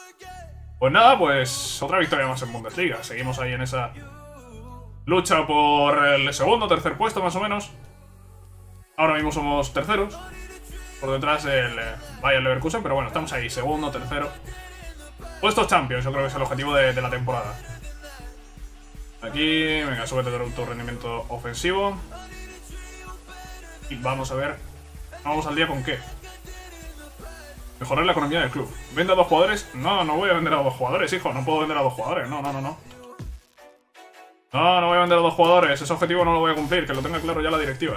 Pues nada, pues otra victoria más en Bundesliga. Seguimos ahí en esa lucha por el segundo, tercer puesto más o menos. Ahora mismo somos terceros, por detrás del Bayer Leverkusen, pero bueno, estamos ahí, segundo, tercero. Puestos Champions, yo creo que es el objetivo de la temporada. Aquí, venga, súbete tu rendimiento ofensivo. Y vamos a ver, vamos al día con qué. Mejorar la economía del club. ¿Vende a 2 jugadores? No, no voy a vender a 2 jugadores, hijo, no puedo vender a 2 jugadores, no. No voy a vender a 2 jugadores, ese objetivo no lo voy a cumplir, que lo tenga claro ya la directiva.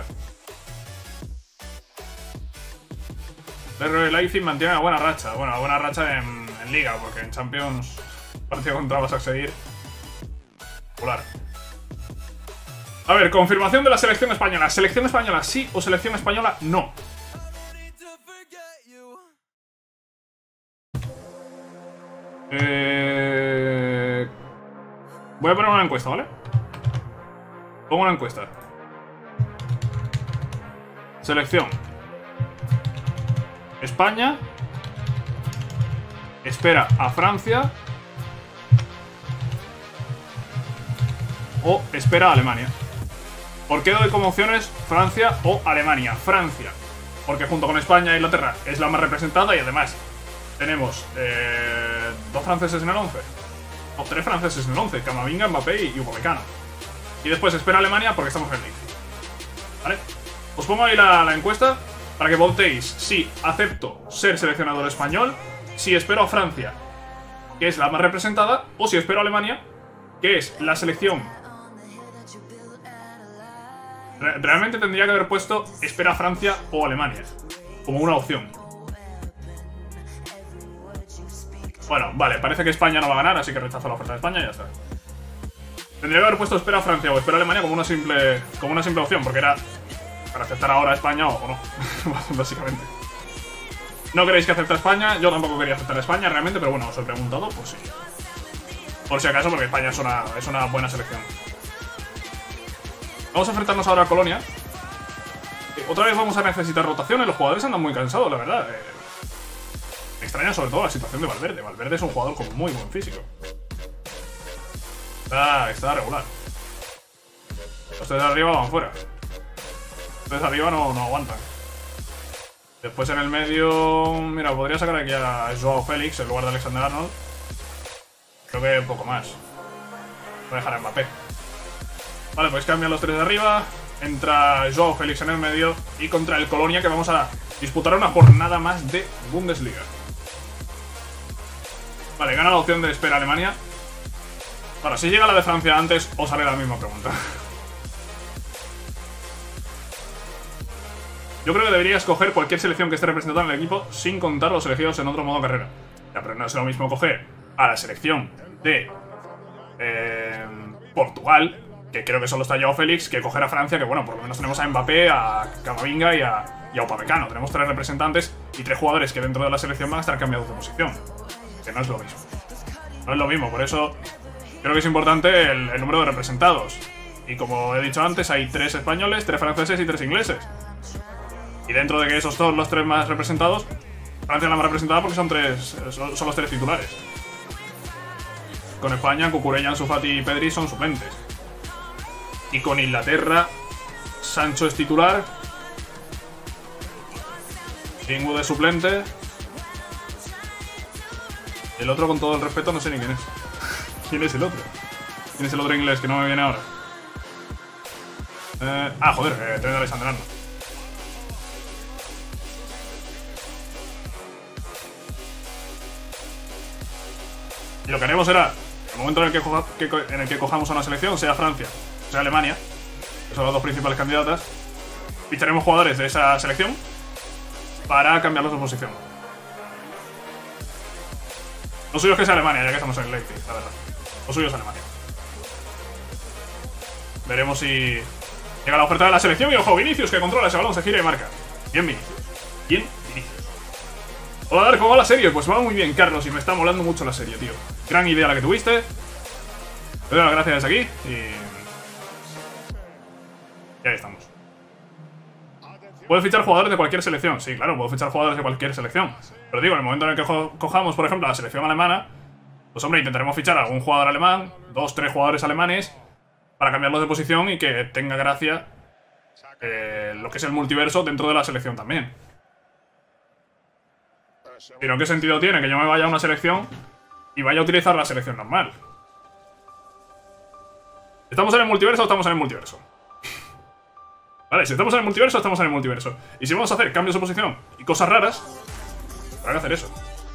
Pero el Leipzig mantiene una buena racha. Bueno, una buena racha en Liga, porque en Champions partido contra vas a seguir. Popular. A ver, confirmación de la selección española. ¿Selección española sí o selección española no? Voy a poner una encuesta, ¿vale? Pongo una encuesta. Selección. España espera a Francia o espera a Alemania. ¿Por qué doy como opciones Francia o Alemania? Francia, porque junto con España e Inglaterra es la más representada y además tenemos 2 franceses en el 11. O 3 franceses en el 11, Camavinga, Mbappé y Upamecano. Y después espera a Alemania porque estamos en el Leipzig. ¿Vale? Os pongo ahí la encuesta para que votéis si acepto ser seleccionador español, si espero a Francia, que es la más representada, o si espero a Alemania, que es la selección. Realmente tendría que haber puesto espera a Francia o Alemania, como una opción. Bueno, vale, parece que España no va a ganar, así que rechazo la oferta de España y ya está. Tendría que haber puesto espera a Francia o espera a Alemania como una simple opción, porque era para aceptar ahora a España o no, básicamente. No queréis que acepte a España, yo tampoco quería aceptar a España realmente, pero bueno, os he preguntado por si. Por si acaso, porque España es una buena selección. Vamos a enfrentarnos ahora a Colonia. Otra vez vamos a necesitar rotaciones, los jugadores andan muy cansados, la verdad. Me extraña sobre todo la situación de Valverde. Valverde es un jugador con muy buen físico. Está regular. Los 3 de arriba van fuera. Los 3 de arriba no aguantan. Después en el medio... Mira, podría sacar aquí a Joao Félix en lugar de Alexander Arnold. Creo que poco más. Voy a dejar a Mbappé. Vale, pues cambian los 3 de arriba. Entra Joao Félix en el medio. Y contra el Colonia, que vamos a disputar una jornada más de Bundesliga. Vale, gana la opción de espera Alemania. Bueno, si llega la de Francia antes, os haré la misma pregunta. Yo creo que debería escoger cualquier selección que esté representada en el equipo sin contar los elegidos en otro modo carrera. Ya, pero no es lo mismo coger a la selección de Portugal, que creo que solo está Joao Félix, que coger a Francia, que bueno, por lo menos tenemos a Mbappé, a Camavinga y a Upamecano. Tenemos 3 representantes y 3 jugadores que dentro de la selección van a estar cambiados de posición. Que no es lo mismo. No es lo mismo, por eso creo que es importante el número de representados. Y como he dicho antes, hay 3 españoles, 3 franceses y 3 ingleses. Y dentro de que esos son los 3 más representados, Francia es la más representada porque son los 3 titulares. Con España, Cucurella, Ansu Fati y Pedri son suplentes. Y con Inglaterra, Sancho es titular, Greenwood es suplente. El otro, con todo el respeto, no sé ni quién es. ¿Quién es el otro? ¿Quién es el otro inglés que no me viene ahora? Joder, Trent Alexander-Arnold. Y lo que haremos será, el momento en el que cojamos a una selección, sea Francia, sea Alemania, que son las 2 principales candidatas, ficharemos jugadores de esa selección para cambiarlos de posición. Lo suyo es que sea Alemania, ya que estamos en el Leipzig, la verdad. Lo suyo es Alemania. Veremos si llega la oferta de la selección y ojo, Vinicius, que controla ese balón, se gira y marca. Bien Vinicius. Bien Vinicius. Hola, Dar, ¿cómo va la serie? Pues va muy bien, Carlos, y me está molando mucho la serie, tío. Gran idea la que tuviste. Te doy las gracias desde aquí y ahí estamos. Puedes fichar jugadores de cualquier selección. Sí, claro, puedo fichar jugadores de cualquier selección. Pero digo, en el momento en el que cojamos, por ejemplo, la selección alemana, pues hombre, intentaremos fichar a algún jugador alemán, 2, 3 jugadores alemanes, para cambiarlos de posición y que tenga gracia lo que es el multiverso dentro de la selección también. Pero ¿qué sentido tiene que yo me vaya a una selección y vaya a utilizar la selección normal? ¿Estamos en el multiverso o estamos en el multiverso? Vale, si estamos en el multiverso, estamos en el multiverso. Y si vamos a hacer cambios de posición y cosas raras, habrá que hacer eso.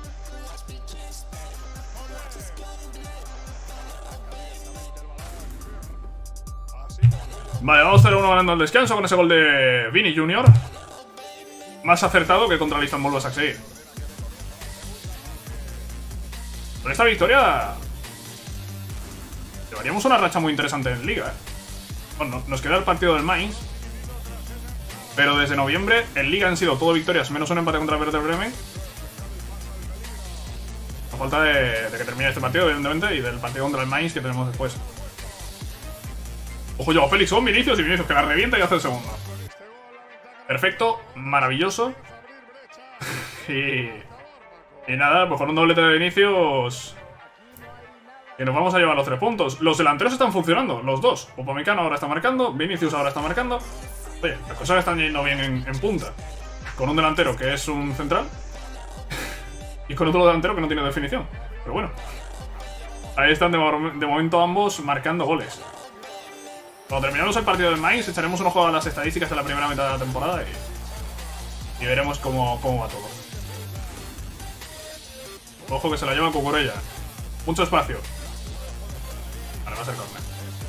Vale, vamos a hacer uno ganando al descanso con ese gol de Vini Jr. Más acertado que contra el Istanbul Başakşehir. Con esta victoria llevaríamos una racha muy interesante en Liga, Bueno, nos queda el partido del Mainz, pero desde noviembre en Liga han sido todo victorias, menos un empate contra el Werder Bremen. A falta de que termine este partido, evidentemente, y del partido contra el Mainz que tenemos después. Ojo, Joao Félix, son Vinicius y Vinicius que la revienta y hace el segundo. Perfecto, maravilloso. Y nada, pues con un doblete de Vinicius y nos vamos a llevar los 3 puntos. Los delanteros están funcionando, los dos. Upamecano ahora está marcando, Vinicius ahora está marcando. Oye, las cosas están yendo bien en punta. Con un delantero que es un central y con otro delantero que no tiene definición. Pero bueno, ahí están de momento ambos marcando goles. Cuando terminemos el partido del Mainz, echaremos un ojo a las estadísticas de la primera mitad de la temporada y veremos cómo va todo. Ojo que se la lleva Cucurella. Mucho espacio. Vale, va a ser córner.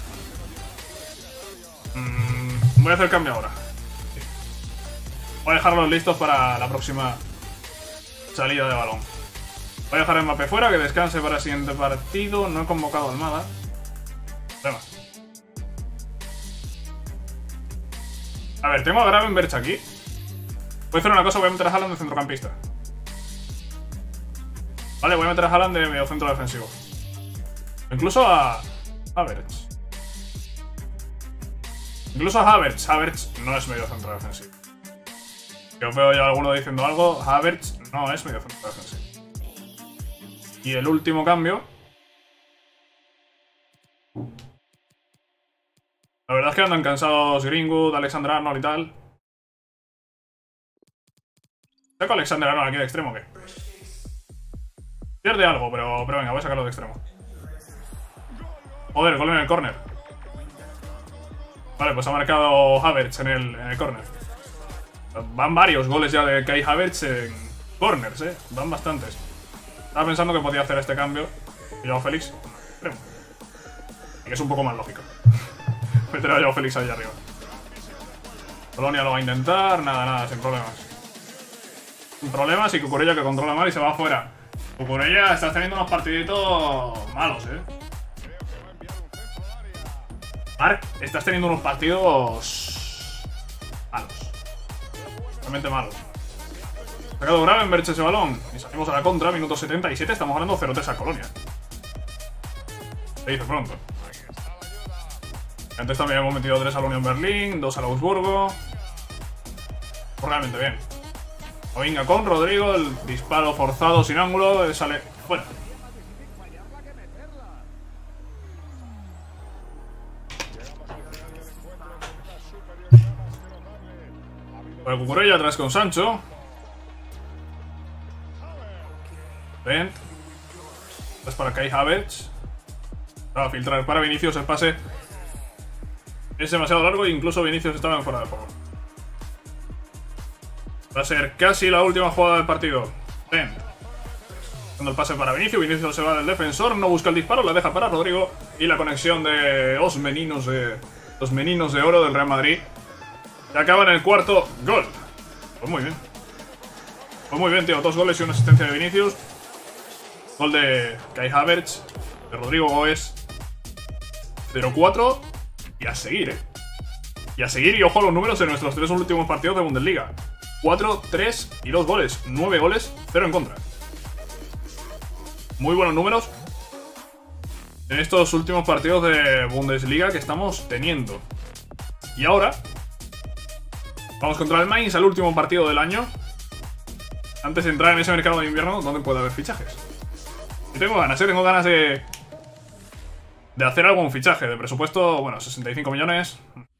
Voy a hacer cambio ahora. Sí. Voy a dejarlos listos para la próxima salida de balón. Voy a dejar a Mbappé fuera, que descanse para el siguiente partido. No he convocado a Almada. Venga. A ver, tengo a Gravenberch aquí. Voy a hacer una cosa, voy a meter a Haaland de centrocampista. Vale, voy a meter a Haaland de mediocentro defensivo. Incluso a Havertz. Incluso a Havertz. Havertz no es mediocentro defensivo. Yo veo ya alguno diciendo algo. Havertz no es mediocentro defensivo. Y el último cambio. La verdad es que andan cansados Greenwood, Alexander Arnold y tal. ¿Saco a Alexander Arnold aquí de extremo o qué? Pierde algo, pero venga, voy a sacarlo de extremo. Joder, gol en el córner. Vale, pues ha marcado Havertz en el córner. Van varios goles ya de Kai Havertz en córners, Van bastantes. Estaba pensando que podía hacer este cambio. Y Joao Félix, extremo. Y que es un poco más lógico. Meter a Joao Félix ahí arriba. Polonia lo va a intentar, nada, sin problemas. Sin problemas y Cucurella que controla mal y se va afuera. Cucurella, estás teniendo unos partiditos malos, Marc, estás teniendo unos partidos malos. Realmente malos. Sacado Gravenberch ese balón. Y salimos a la contra, minuto 77. Estamos ganando 0-3 a Colonia. Se dice pronto. Antes también hemos metido 3 a la Unión Berlín, 2 al Augsburgo. Pues realmente bien. Venga con Rodrigo, el disparo forzado sin ángulo, sale fuera. Para Cucurella atrás con Sancho. Ven. Es para Kai Havertz. Va a filtrar para Vinicius, el pase es demasiado largo e incluso Vinicius estaba en fuera de juego. Va a ser casi la última jugada del partido. Ven. Dando el pase para Vinicius. Vinicius se va del defensor. No busca el disparo. La deja para Rodrigo. Y la conexión de los meninos de oro del Real Madrid. Y acaba en el cuarto gol. Pues muy bien. Pues muy bien, tío. 2 goles y una asistencia de Vinicius. Gol de Kai Havertz. De Rodrigo Goes. 0-4. Y a seguir, Y a seguir. Y ojo a los números de nuestros 3 últimos partidos de Bundesliga. 4, 3 y 2 goles. 9 goles, 0 en contra. Muy buenos números en estos últimos partidos de Bundesliga que estamos teniendo. Y ahora Vamos contra el Mainz, al último partido del año. Antes de entrar en ese mercado de invierno, donde puede haber fichajes. Y tengo ganas, tengo ganas de hacer algún fichaje. De presupuesto, bueno, 65 millones.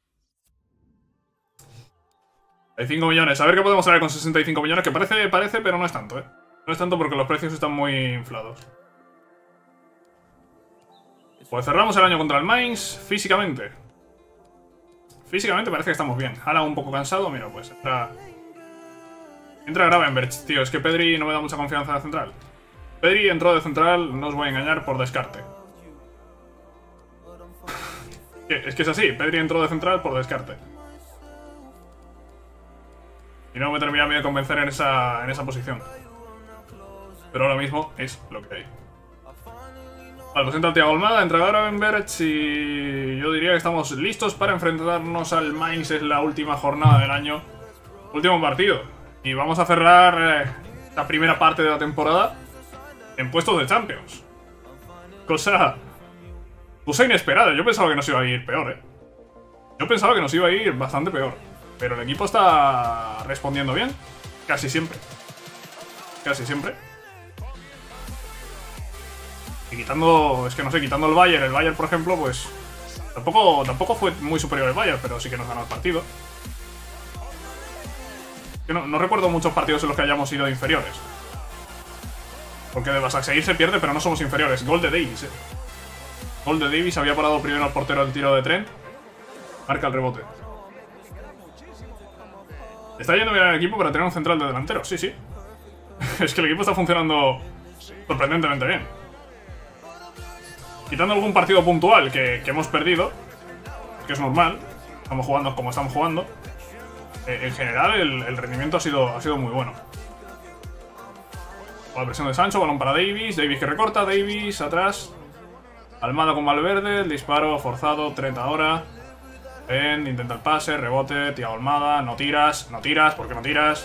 65 millones, a ver qué podemos traer con 65 millones. Que parece, pero no es tanto, No es tanto porque los precios están muy inflados. Pues cerramos el año contra el Mainz. Físicamente parece que estamos bien. Haaland un poco cansado, mira, pues entra Gravenberch, tío. Es que Pedri no me da mucha confianza de central. Pedri entró de central, no os voy a engañar, por descarte. Es que es así, Pedri entró de central por descarte. Y no me termina de convencer en esa posición. Pero ahora mismo es lo que hay. Vale, pues entra Thiago Almada, entra Gravenberch y yo diría que estamos listos para enfrentarnos al Mainz. Es la última jornada del año. Último partido. Y vamos a cerrar la primera parte de la temporada en puestos de Champions. Cosa inesperada. Yo pensaba que nos iba a ir peor, Yo pensaba que nos iba a ir bastante peor. Pero el equipo está respondiendo bien. Casi siempre. Casi siempre. Y quitando, es que no sé, quitando el Bayern por ejemplo, pues tampoco fue muy superior el Bayern, pero sí que nos ganó el partido. Que no recuerdo muchos partidos en los que hayamos sido inferiores. Porque de Basaksehir se pierde, pero no somos inferiores. Gol de Davies, Gol de Davies, había parado primero al portero del tiro de Trent. Marca el rebote. Está yendo bien el equipo para tener un central de delantero, sí. Es que el equipo está funcionando sorprendentemente bien. Quitando algún partido puntual que hemos perdido, que es normal, estamos jugando como estamos jugando, en general el rendimiento ha sido muy bueno. La presión de Sancho, balón para Davies que recorta, Davies atrás, Almada con Valverde, el disparo forzado, Trent ahora, intenta el pase, rebote, Thiago Almada, no tiras, ¿por qué no tiras?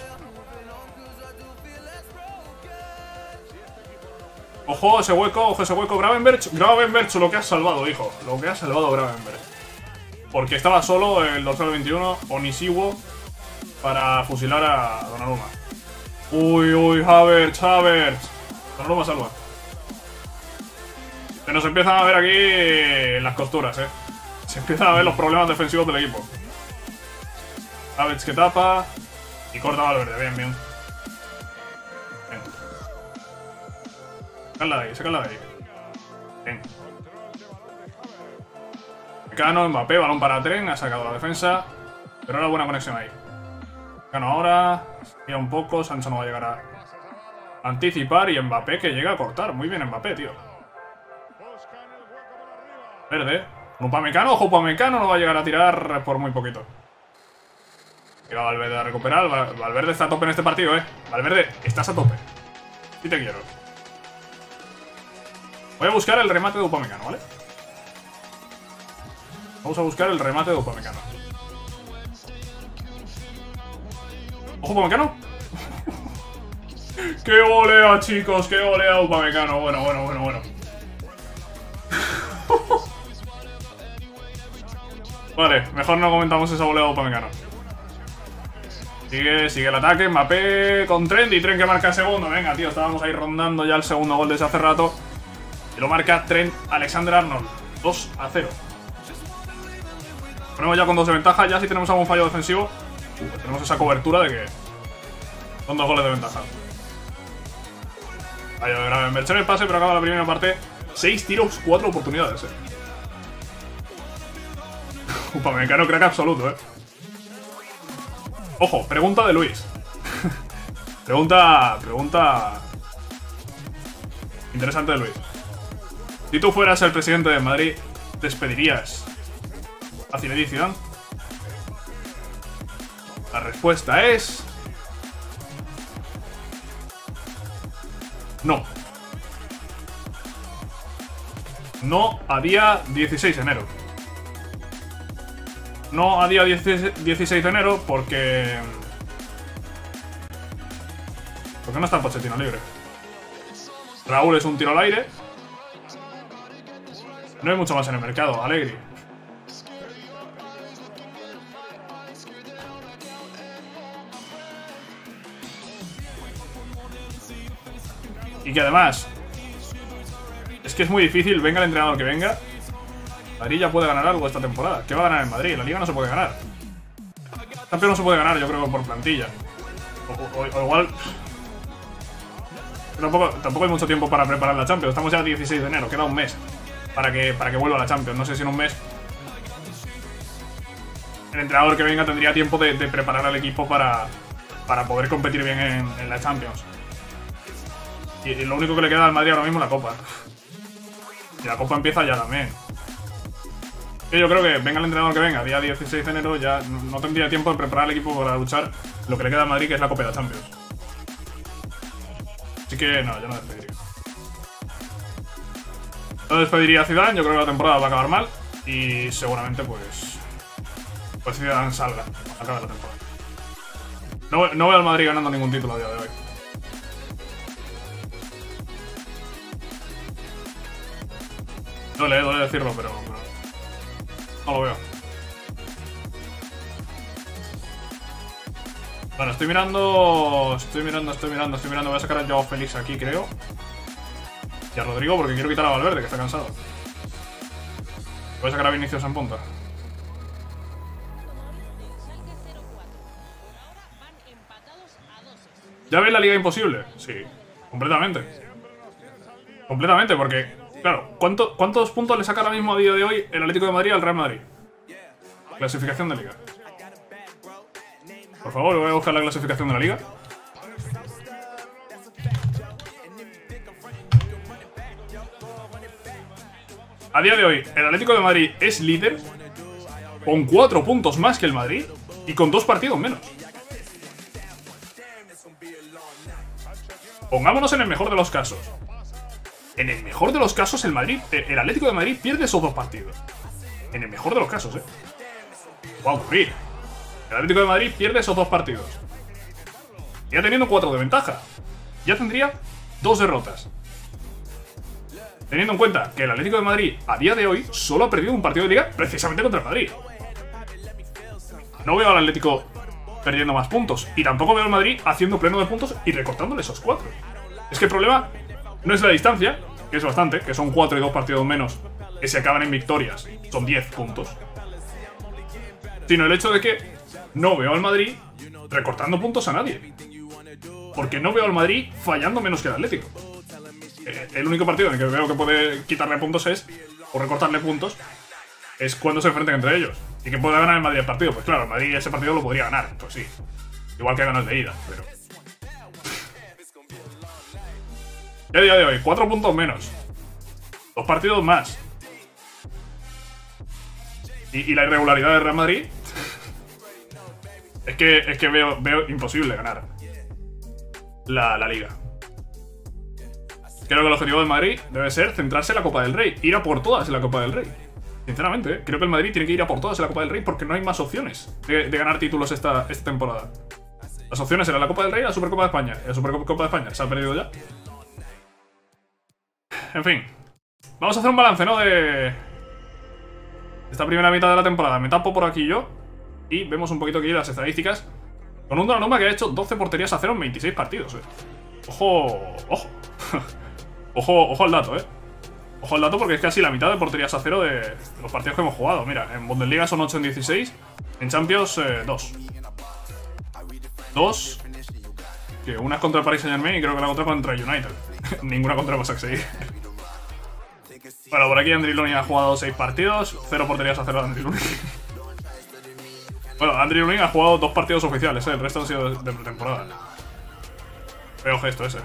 Ojo ese hueco, Gravenberch, lo que has salvado, hijo. Lo que ha salvado Gravenberch. Porque estaba solo el dorsal 21, Onisiwo, para fusilar a Donnarumma. Uy, Havertz. Donnarumma salva. Se nos empiezan a ver aquí las costuras, Se empiezan a ver los problemas defensivos del equipo. Havertz que tapa y corta Valverde, bien. Sácala de ahí. Bien. Mecano, Mbappé, balón para Trent, ha sacado la defensa. Pero ahora buena conexión ahí. Mecano ahora, guía un poco, Sancho no va a llegar a anticipar y Mbappé que llega a cortar. Muy bien Mbappé, tío. Verde. Upamecano, ojo, Upamecano no va a llegar a tirar por muy poquito. Llega Valverde a recuperar. Valverde está a tope en este partido, Valverde, estás a tope. Sí te quiero. Voy a buscar el remate de Upamecano, ¿vale? Vamos a buscar el remate de Upamecano. ¡Ojo, Upamecano! ¡Qué volea, chicos! ¡Qué volea Upamecano! Bueno. Vale, mejor no comentamos esa volea de Upamecano. Sigue el ataque, Mbappé con Trent y Trent que marca el segundo. Venga, tío, estábamos ahí rondando ya el segundo gol desde hace rato. Y lo marca Trent Alexander-Arnold. 2-0. Ponemos ya con 2 de ventaja. Ya si tenemos algún fallo defensivo, pues tenemos esa cobertura de que son 2 goles de ventaja. Fallo de Gravenberch en el pase, pero acaba la primera parte. 6 tiros, 4 oportunidades, Upamecano crack absoluto, Ojo, pregunta de Luis. pregunta interesante de Luis. Si tú fueras el presidente de Madrid, ¿despedirías a Zinedine Zidane? La respuesta es... no. No a día 16 de enero. No a día 16 de enero porque... porque no está el Pochettino libre. Raúl es un tiro al aire. No hay mucho más en el mercado, Allegri. Y que además es que es muy difícil, venga el entrenador que venga. Madrid ya puede ganar algo esta temporada. ¿Qué va a ganar en Madrid? La Liga no se puede ganar. Campeón no se puede ganar, yo creo, por plantilla. O igual... Tampoco hay mucho tiempo para preparar la Champions. Estamos ya el 16 de enero, queda un mes para que vuelva la Champions. No sé si en un mes el entrenador que venga tendría tiempo de preparar al equipo para poder competir bien en la Champions. Y lo único que le queda al Madrid ahora mismo es la Copa. Y la Copa empieza ya también. Yo creo que venga el entrenador que venga, día 16 de enero, ya no tendría tiempo de preparar al equipo para luchar lo que le queda a Madrid, que es la Copa de la Champions. Así que no, yo no despediría. No despediría a Zidane, yo creo que la temporada va a acabar mal. Y seguramente pues Zidane salga, acabe la temporada. No veo al Madrid ganando ningún título a día de hoy. Duele decirlo, pero no lo veo. Bueno, estoy mirando. Voy a sacar a Joao Félix aquí, creo. Y a Rodrigo porque quiero quitar a Valverde, que está cansado. Voy a sacar a Vinicius en punta. ¿Ya veis la Liga imposible? Sí, completamente. Completamente, porque, claro, ¿cuántos puntos le saca ahora mismo a día de hoy el Atlético de Madrid al Real Madrid? Clasificación de Liga. Por favor, voy a buscar la clasificación de la Liga. A día de hoy, el Atlético de Madrid es líder con 4 puntos más que el Madrid y con 2 partidos menos. Pongámonos en el mejor de los casos. En el mejor de los casos, el Atlético de Madrid pierde esos 2 partidos. En el mejor de los casos, va a ocurrir. El Atlético de Madrid pierde esos 2 partidos. Ya teniendo 4 de ventaja. Ya tendría 2 derrotas. Teniendo en cuenta que el Atlético de Madrid, a día de hoy, solo ha perdido un partido de Liga precisamente contra el Madrid. No veo al Atlético perdiendo más puntos. Y tampoco veo al Madrid haciendo pleno de puntos y recortándole esos 4. Es que el problema no es la distancia, que es bastante, que son 4 y 2 partidos menos, que se acaban en victorias. Son 10 puntos. Sino el hecho de que no veo al Madrid recortando puntos a nadie. Porque no veo al Madrid fallando menos que el Atlético. El único partido en el que veo que puede quitarle puntos o recortarle puntos, es cuando se enfrenten entre ellos. ¿Y que puede ganar el Madrid el partido? Pues claro, el Madrid ese partido lo podría ganar, pues sí. Igual que ganas de ida, pero... Y a día de hoy, 4 puntos menos. 2 partidos más. Y la irregularidad del Real Madrid... es que veo imposible ganar la Liga. Creo que el objetivo del Madrid debe ser centrarse en la Copa del Rey. Ir a por todas en la Copa del Rey. Sinceramente, creo que el Madrid tiene que ir a por todas en la Copa del Rey porque no hay más opciones de ganar títulos esta temporada. Las opciones eran la Copa del Rey y la Supercopa de España. Y la Supercopa de España se ha perdido ya. En fin. Vamos a hacer un balance, ¿no? De esta primera mitad de la temporada. Me tapo por aquí yo. Y vemos un poquito aquí las estadísticas. Con un Donnarumma que ha hecho 12 porterías a 0 en 26 partidos, Ojo. Ojo al dato, Ojo al dato porque es casi la mitad de porterías a 0 de los partidos que hemos jugado. Mira, en Bundesliga son 8 en 16. En Champions, 2. 2. Que una es contra el Paris Saint-Germain y creo que la otra contra el United. Ninguna contra el Başakşehir. Bueno, por aquí Andriy Lunin ha jugado 6 partidos. 0 porterías a 0 de Andriy Lunin. Bueno, Andriy Lunin ha jugado 2 partidos oficiales, El resto han sido de pretemporada. Feo gesto ese.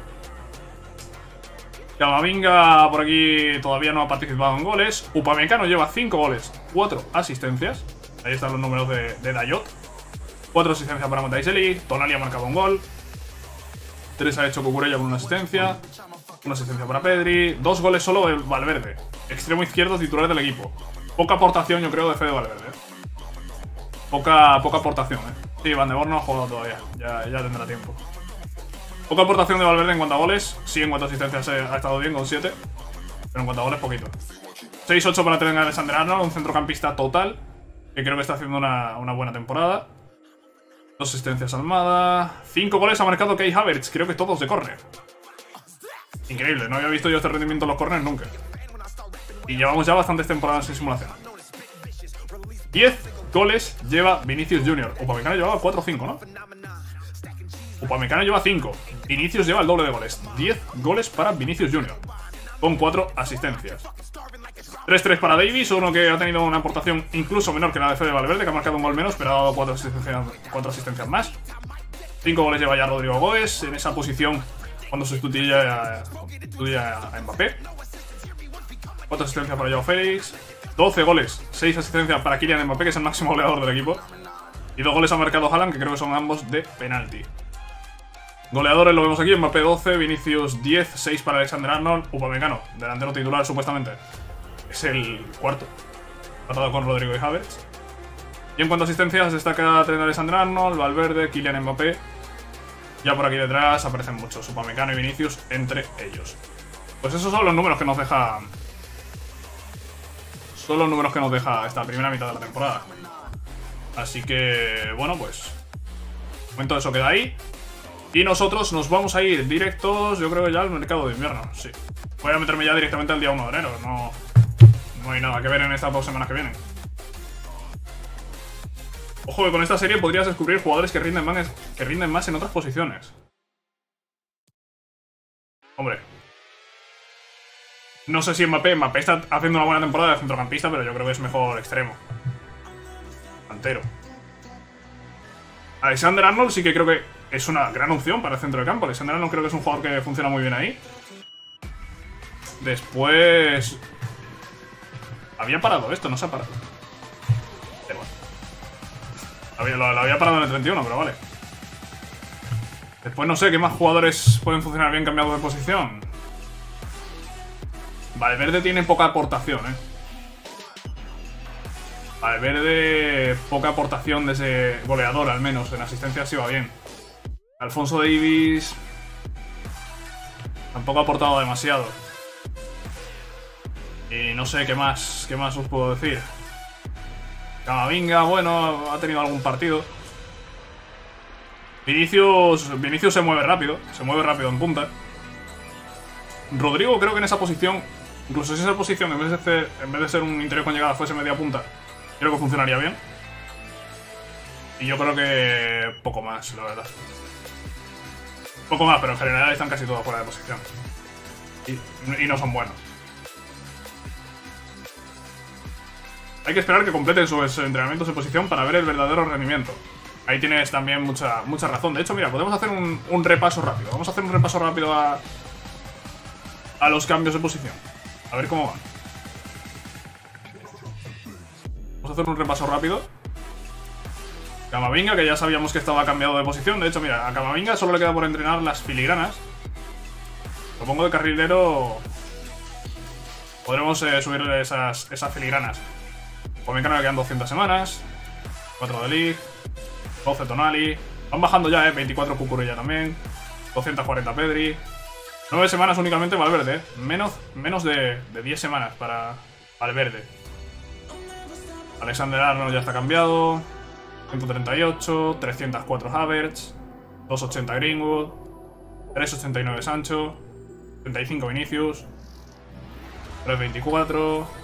Camavinga por aquí todavía no ha participado en goles. Upamecano lleva 5 goles, 4 asistencias. Ahí están los números de Dayot. 4 asistencias para Matthijs de Ligt. Tonali ha marcado un gol. 3 ha hecho Cucurella con una asistencia. Una asistencia para Pedri. 2 goles solo de Valverde. Extremo izquierdo titular del equipo. Poca aportación, yo creo, de Fede Valverde. Poca aportación, Sí, Van de Boer no ha jugado todavía. Ya tendrá tiempo. Poca aportación de Valverde en cuanto a goles. Sí, en cuanto a asistencias ha estado bien con 7. Pero en cuanto a goles, poquito. 6-8 para Trent Alexander-Arnold, un centrocampista total, que creo que está haciendo una buena temporada. 2 asistencias Almada. 5 goles ha marcado Kai Havertz, creo que todos de córner. Increíble, no había visto yo este rendimiento en los corners nunca. Y llevamos ya bastantes temporadas en simulación. 10 goles lleva Vinicius Junior. Upamecano llevaba 4 o 5, ¿no? Upamecano lleva 5. Vinicius lleva el doble de goles. 10 goles para Vinicius Junior, con 4 asistencias. 3-3 para Davies, uno que ha tenido una aportación incluso menor que la de Fede Valverde, que ha marcado un gol menos, pero ha dado 4 asistencias más. 5 goles lleva ya Rodrigo Goes en esa posición cuando sustituye a Mbappé. 4 asistencias para Joao Félix. 12 goles, 6 asistencias para Kylian Mbappé, que es el máximo goleador del equipo. Y 2 goles ha marcado Haaland, que creo que son ambos de penalti. Goleadores lo vemos aquí, Mbappé 12, Vinicius 10, 6 para Alexander-Arnold. Upamecano, delantero titular supuestamente, es el cuarto, empatado con Rodrigo y Havertz. Y en cuanto a asistencias destaca Trent Alexander-Arnold, Valverde, Kylian Mbappé. Ya por aquí detrás aparecen muchos, Upamecano y Vinicius entre ellos. Pues esos son los números que nos deja... Son los números que nos deja esta primera mitad de la temporada. Así que, bueno, pues... De momento eso queda ahí. Y nosotros nos vamos a ir directos, yo creo que ya al mercado de invierno, sí. Voy a meterme ya directamente al día 1 de enero, no hay nada que ver en estas 2 semanas que vienen. Ojo que con esta serie podrías descubrir jugadores que rinden más en otras posiciones. Hombre. No sé si Mbappé está haciendo una buena temporada de centrocampista, pero yo creo que es mejor extremo. Delantero. Alexander-Arnold sí que creo que es una gran opción para el centro de campo. Alexander-Arnold creo que es un jugador que funciona muy bien ahí. Después... Había parado esto, no se ha parado. Lo había parado en el 31, pero vale. Después no sé qué más jugadores pueden funcionar bien cambiados de posición. Valverde tiene poca aportación, Valverde, poca aportación de ese goleador, al menos. En asistencia sí va bien. Alphonso Davies tampoco ha aportado demasiado. Y no sé qué más os puedo decir. Camavinga, bueno, ha tenido algún partido. Vinicius se mueve rápido en punta. Rodrigo creo que en esa posición, incluso si esa posición en vez de ser un interior con llegada fuese media punta, creo que funcionaría bien. Y yo creo que poco más, la verdad. Poco más, pero en general están casi todos fuera de posición. Y no son buenos. Hay que esperar que completen sus entrenamientos de posición para ver el verdadero rendimiento. Ahí tienes también mucha razón. De hecho, mira, podemos hacer un repaso rápido. Vamos a hacer un repaso rápido a los cambios de posición. A ver cómo van. Vamos a hacer un repaso rápido. Camavinga, que ya sabíamos que estaba cambiado de posición. De hecho, mira, a Camavinga solo le queda por entrenar las filigranas. Lo pongo de carrilero. Podremos subirle esas filigranas. Upamecano le quedan 200 semanas. 4 de Ligt, 12 Tonali. Van bajando ya, 24 Cucurella también. 240 Pedri. 9 semanas únicamente Valverde, menos de 10 semanas para Valverde. Alexander-Arnold ya está cambiado. 138, 304 Havertz, 280 Greenwood, 389 Sancho, 35 Vinicius, 324.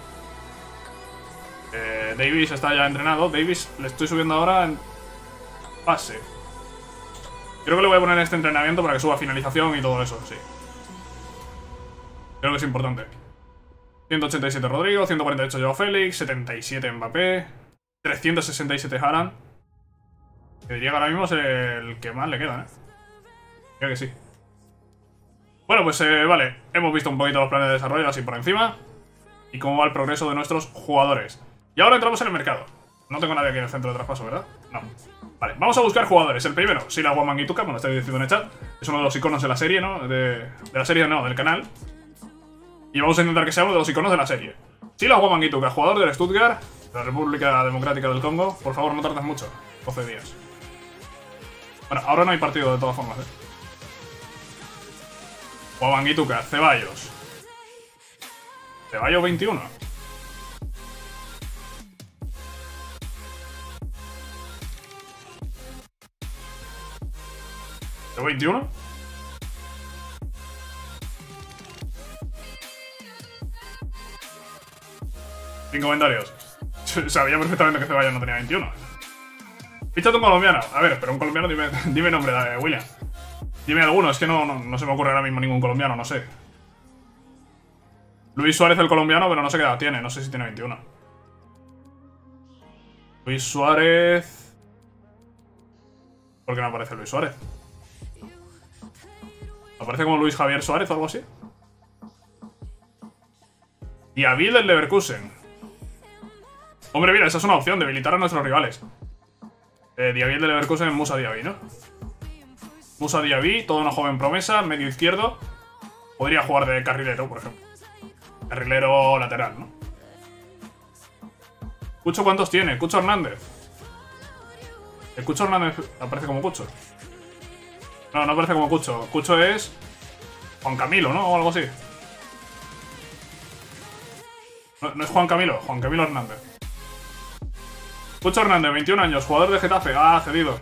Davies está ya entrenado. Davies le estoy subiendo ahora en pase. Creo que le voy a poner este entrenamiento para que suba finalización y todo eso, sí. Creo que es importante. 187 Rodrigo, 148 Joao Félix, 77 Mbappé, 367 Haaland. Que diría que ahora mismo es el que más le queda, Creo que sí. Bueno, pues vale. Hemos visto un poquito los planes de desarrollo así por encima. Y cómo va el progreso de nuestros jugadores. Y ahora entramos en el mercado. No tengo nadie aquí en el centro de traspaso, ¿verdad? No. Vale, vamos a buscar jugadores. El primero, Sila Guamangituka, bueno, estáis diciendo en el chat. Es uno de los iconos de la serie, ¿no? De la serie, no, del canal. Y vamos a intentar que sea uno de los iconos de la serie. Sila Guamangituka, jugador del Stuttgart, de la República Democrática del Congo. Por favor, no tardes mucho. 12 días. Bueno, ahora no hay partido de todas formas, Guamangituka, Ceballos. Ceballos 21. ¿De 21? Sin comentarios. Sabía perfectamente que Ceballos no tenía 21. Fíchate un colombiano. A ver, pero un colombiano, dime nombre, William. Dime alguno, es que no se me ocurre ahora mismo ningún colombiano, no sé. Luis Suárez el colombiano, pero no sé qué edad tiene, no sé si tiene 21. Luis Suárez... ¿Por qué no aparece Luis Suárez? ¿Aparece como Luis Javier Suárez o algo así? Diaby del Leverkusen. Hombre, mira, esa es una opción, debilitar a nuestros rivales. Diaby del Leverkusen, Musa Diaby, ¿no? Musa Diaby, toda una joven promesa, medio izquierdo. Podría jugar de carrilero, por ejemplo. Carrilero lateral, ¿no? ¿Cucho cuántos tiene? Cucho Hernández. El Cucho Hernández aparece como Cucho. No, no aparece como Cucho. Cucho es Juan Camilo, ¿no? O algo así. No es Juan Camilo Hernández. Cucho Hernández, 21 años, jugador de Getafe. Ah, cedido.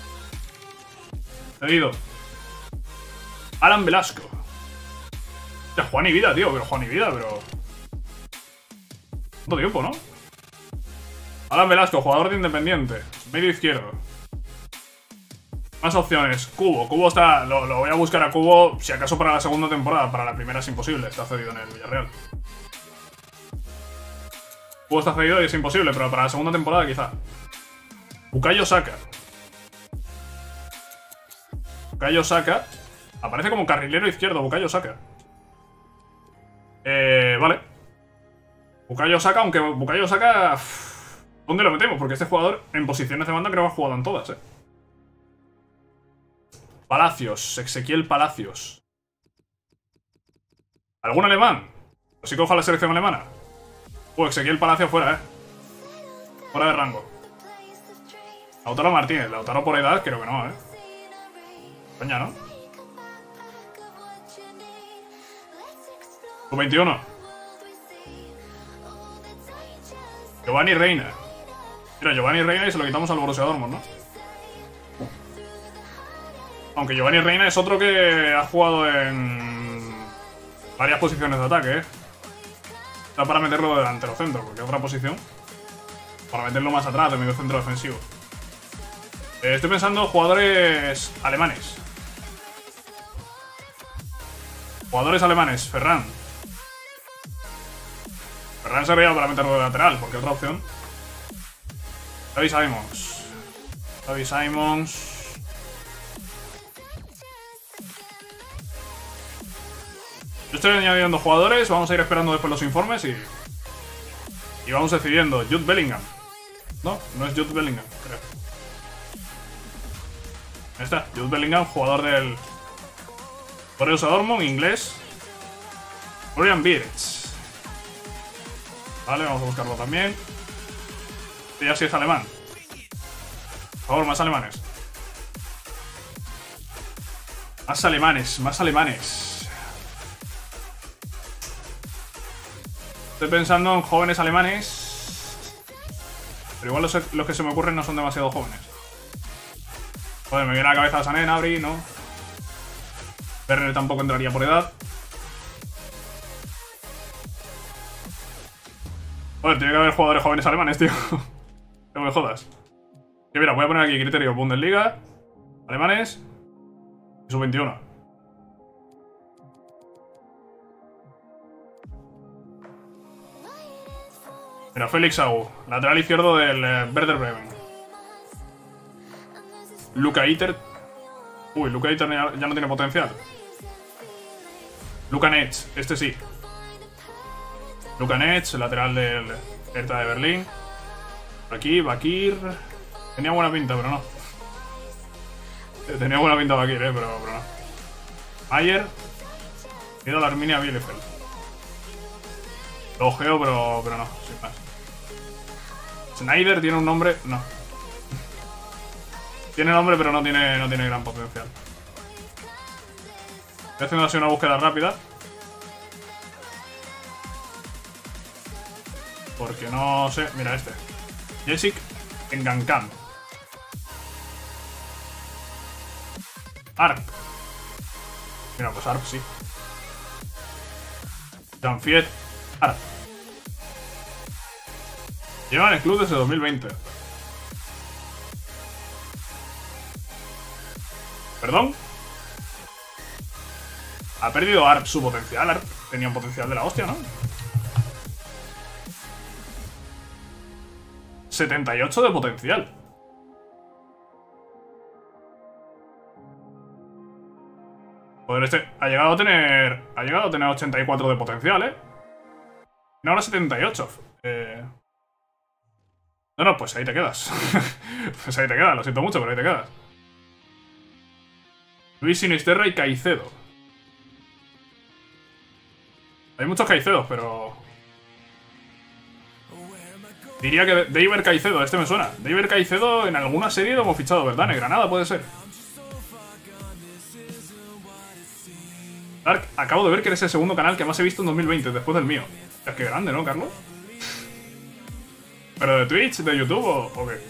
Cedido. Alan Velasco. Ya, Juan y Vida, tío. Pero Juan y Vida, pero... ¿Cuánto tiempo, no? Alan Velasco, jugador de Independiente. Medio izquierdo. Más opciones. Cubo. Cubo está... Lo voy a buscar a Cubo, si acaso para la segunda temporada. Para la primera es imposible. Está cedido en el Villarreal. Cubo está cedido y es imposible, pero para la segunda temporada quizá. Bukayo Saka. Bukayo Saka. Aparece como carrilero izquierdo, Bukayo Saka. Vale. Bukayo Saka, aunque Bukayo Saka... ¿Dónde lo metemos? Porque este jugador en posiciones de banda creo que ha jugado en todas, Palacios, Ezequiel Palacios. ¿Algún alemán? ¿O si cojo a la selección alemana? Ezequiel Palacios fuera, fuera de rango. Lautaro Martínez. Lautaro por edad, creo que no, Coña, ¿no? Sub-21. Giovanni Reina. Mira, Giovanni Reina y se lo quitamos al Borussia Dortmund, ¿no? Aunque Giovanni Reina es otro que ha jugado en varias posiciones de ataque, Está para meterlo de delantero centro, porque otra posición. Para meterlo más atrás, de medio centro defensivo. Estoy pensando jugadores alemanes. Jugadores alemanes. Ferran. Ferran sería para meterlo de lateral, porque otra opción. Xavi Simons. Xavi Simons. Yo estoy añadiendo jugadores, vamos a ir esperando después los informes y vamos decidiendo. Jude Bellingham. No, no es Jude Bellingham, creo. Ahí está, Jude Bellingham, jugador del Borussia Dortmund, inglés. Florian Wirtz. Vale, vamos a buscarlo también. Y ya sí es alemán. Por favor, más alemanes. Más alemanes, más alemanes. Estoy pensando en jóvenes alemanes. Pero igual los que se me ocurren no son demasiado jóvenes. Joder, me viene a la cabeza Sané, Gnabry, ¿no? Werner tampoco entraría por edad. Joder, tiene que haber jugadores jóvenes alemanes, tío. No me jodas. Que mira, voy a poner aquí criterio Bundesliga, alemanes y sub-21. Mira, Félix Agu, lateral izquierdo del Werder Bremen. Luka Iter. Uy, Luka Iter ya no tiene potencial. Luka Netz, este sí. Luka Netz, lateral del Hertha de Berlín. Por aquí, Bakir. Tenía buena pinta, pero no. Tenía buena pinta Bakir, pero no. Mayer. Mira la Arminia Bielefeld. Lo ojeo, pero no, sin más. Snyder tiene un nombre. No. Tiene nombre, pero no tiene gran potencial. Estoy haciendo así una búsqueda rápida. Porque no sé. Mira este. Jessic Engankan. Arp. Mira, pues Arp sí. Janfiet Arp. Lleva en el club desde 2020. ¿Perdón? Ha perdido ARP su potencial. ARP tenía un potencial de la hostia, ¿no? 78 de potencial. Joder, este ha llegado a tener 84 de potencial, ¿eh? Y ahora 78. No, pues ahí te quedas. Pues ahí te quedas, lo siento mucho, pero ahí te quedas. Luis Sinisterra y Caicedo. Hay muchos Caicedos, pero... Diría que Deiber Caicedo, este me suena. Deiber Caicedo en alguna serie lo hemos fichado, ¿verdad? En Granada puede ser. Dark, acabo de ver que eres el segundo canal que más he visto en 2020, después del mío. Es que grande, ¿no, Carlos? ¿Pero de Twitch, de YouTube o qué?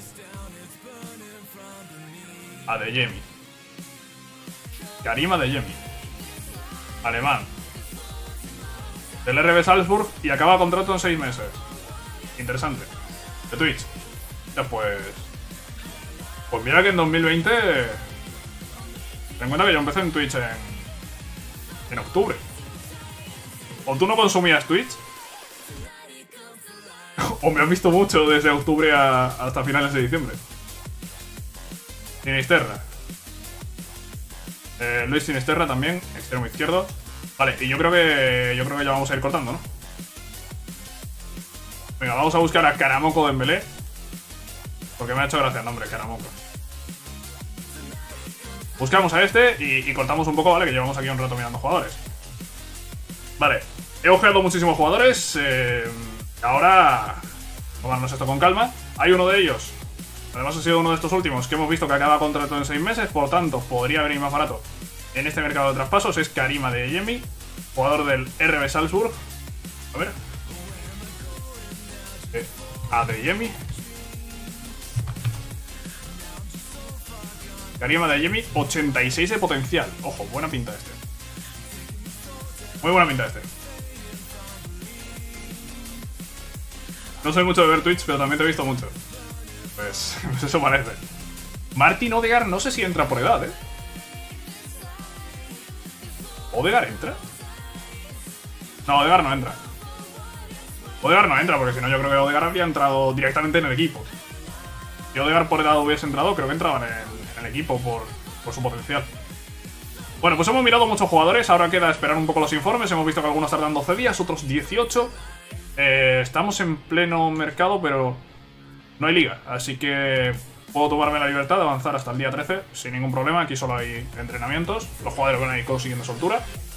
De Yemi. Karima de Yemi. Alemán. Del RB Salzburg y acaba contrato en 6 meses. Interesante. De Twitch. Ya pues... Pues mira que en 2020... Ten en cuenta que yo empecé en Twitch en octubre. ¿O tú no consumías Twitch? ¿O me has visto mucho desde octubre hasta finales de diciembre? Sinisterra. Luis Sinisterra también, extremo izquierdo. Vale, y yo creo que ya vamos a ir cortando, ¿no? Venga, vamos a buscar a Karamoko Dembélé. Porque me ha hecho gracia el nombre, Karamoko. Buscamos a este y cortamos un poco, ¿vale? Que llevamos aquí un rato mirando jugadores. Vale, he ojeado muchísimos jugadores. Ahora, tomarnos esto con calma. Hay uno de ellos, además ha sido uno de estos últimos, que hemos visto que acaba contrato en 6 meses. Por tanto, podría venir más barato en este mercado de traspasos. Es Karima de Yemi, jugador del RB Salzburg. A ver. De Yemi. Karima de Yemi, 86 de potencial. Ojo, buena pinta este. Muy buena pinta este. No soy mucho de ver Twitch, pero también te he visto mucho. Pues eso parece. Martin Odegaard no sé si entra por edad, ¿eh? ¿Odegaard entra? No, Odegaard no entra. Odegaard no entra, porque si no yo creo que Odegaard habría entrado directamente en el equipo. Si Odegaard por edad hubiese entrado, creo que entraba en el equipo por su potencial. Bueno, pues hemos mirado muchos jugadores, ahora queda esperar un poco los informes. Hemos visto que algunos tardan 12 días, otros 18. Estamos en pleno mercado, pero no hay liga, así que puedo tomarme la libertad de avanzar hasta el día 13 sin ningún problema. Aquí solo hay entrenamientos, los jugadores van a ir consiguiendo soltura.